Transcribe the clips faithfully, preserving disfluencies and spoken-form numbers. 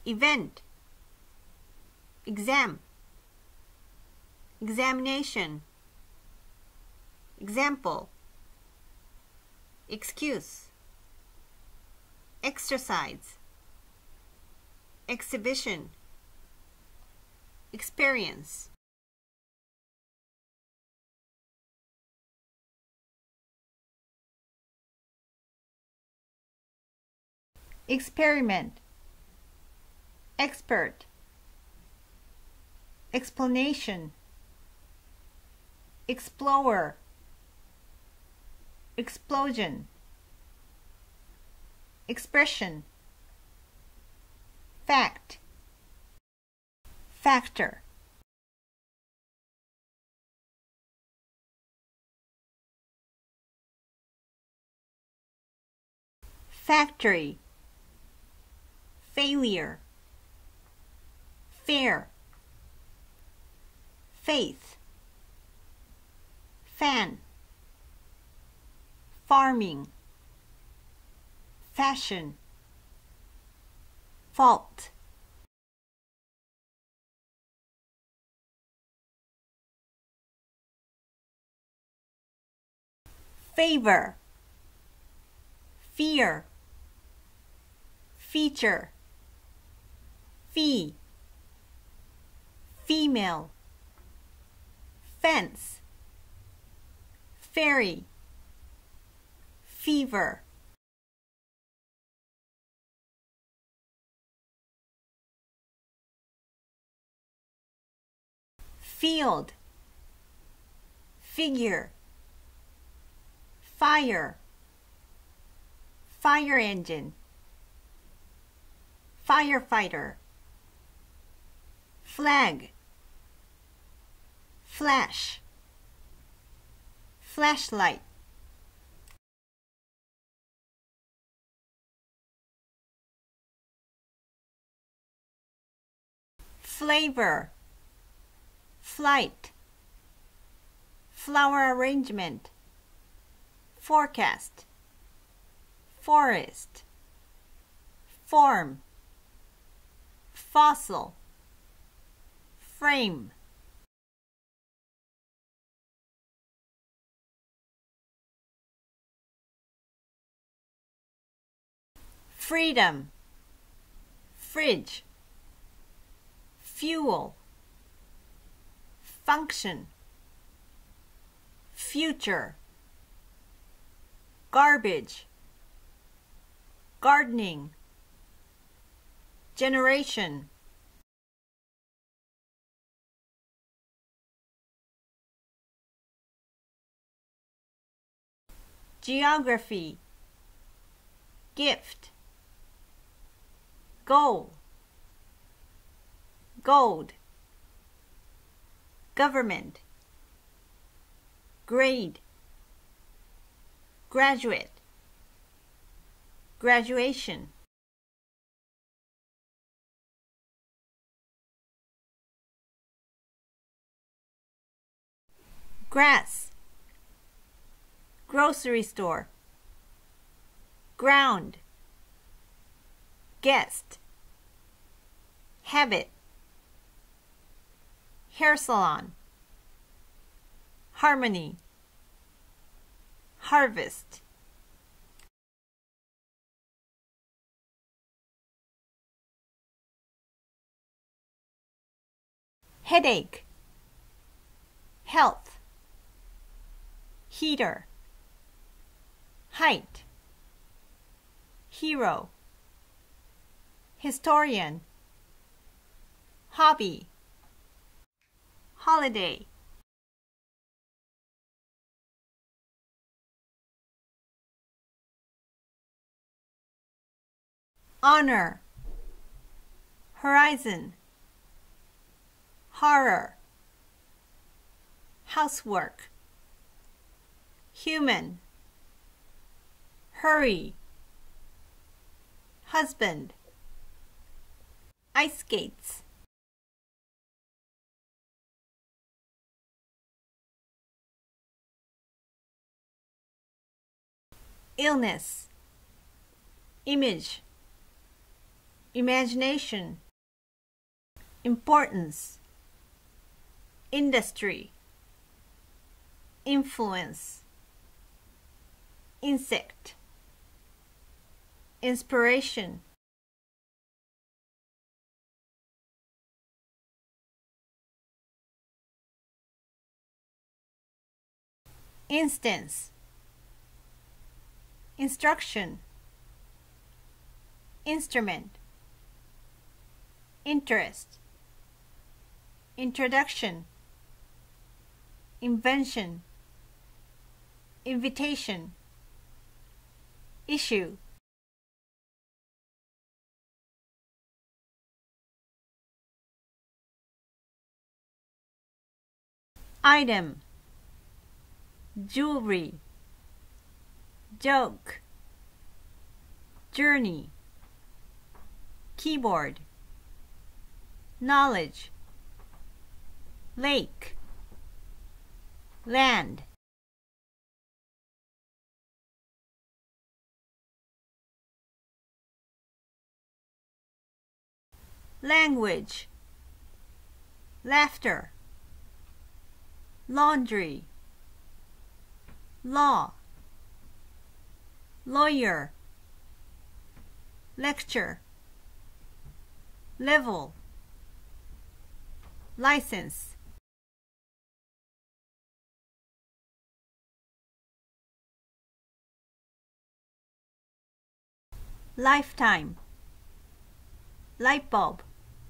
event, exam, examination, example, excuse, exercise, exhibition, experience. Experiment, expert, explanation, explorer, explosion, expression, fact, factor. Factory, failure, fair, faith, fan, farming, fashion, fault. Favor, fear, feature, fee, female, fence, ferry, fever. Field, figure, fire, fire engine, firefighter, flag, flash, flashlight. Flavor, flight, flower arrangement, forecast, forest, form, fossil, frame. Freedom, fridge, fuel, function, future, garbage, gardening, generation. Geography, gift, goal, gold, government, grade, graduate, graduation. Grass, grocery store, ground, guest, habit, hair salon, harmony, harvest. Headache, health, heater, height, hero, historian, hobby, holiday. Honor, horizon, horror, housework, human, hurry, husband, ice skates. Illness, image, imagination, importance, industry, influence, insect, inspiration, instance, instruction, instrument, interest, introduction, invention, invitation, issue, item, jewelry, joke, journey, keyboard, knowledge, lake, land, language, laughter, laundry, law, lawyer, lecture, level, license, lifetime, light bulb,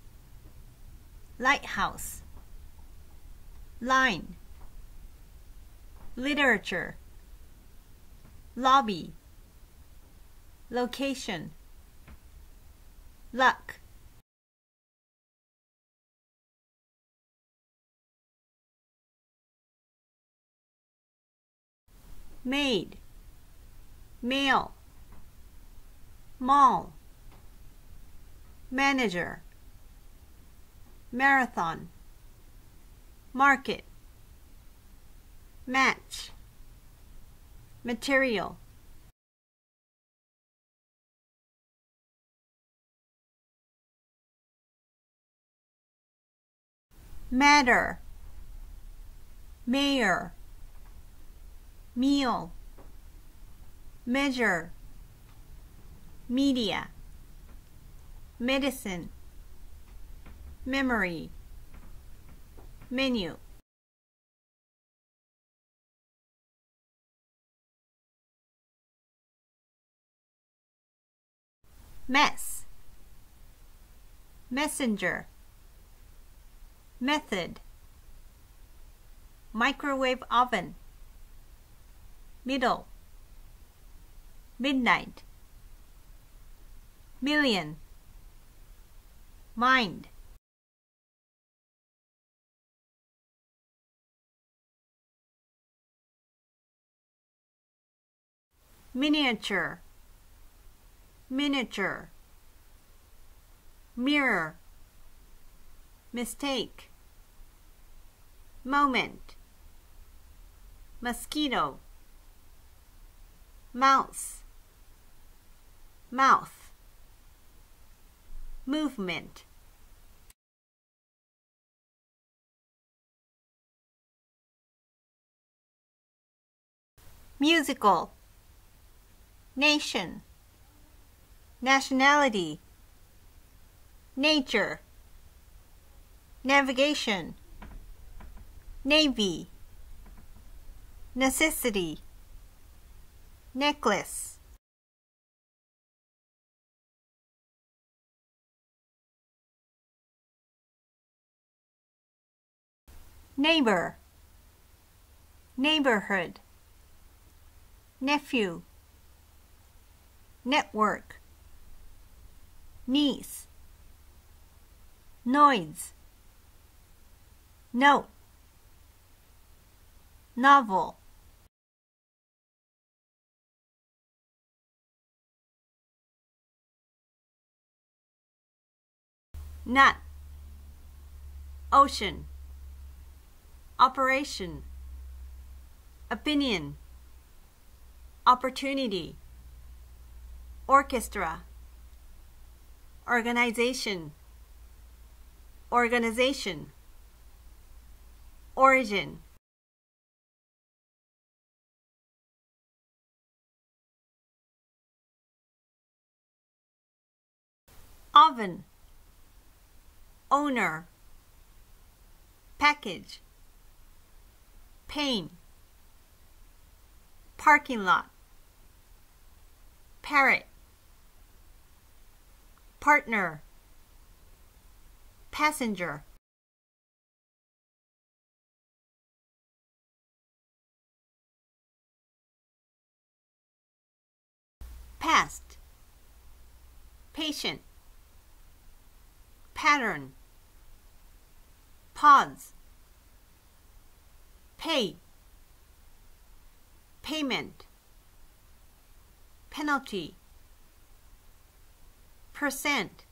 lighthouse, line, literature, lobby, location, luck, maid, mail, mall, manager, marathon, market, match, material, matter, mayor, meal, measure, media, medicine, memory, menu, mess, messenger, method, microwave oven, middle, midnight, million, mind, miniature, miniature, mirror, mistake, moment, mosquito, mouse, mouth, movement, musical, nation, nationality, nature, navigation, navy, necessity, necklace, neighbor, neighborhood, nephew, network, niece, noise, note, novel, nut, ocean, operation, opinion, opportunity, orchestra, organization, organization, origin, oven, owner, package, pain, parking lot, parrot, partner, passenger, past, patient, pattern, pause, pay, payment, penalty, percent,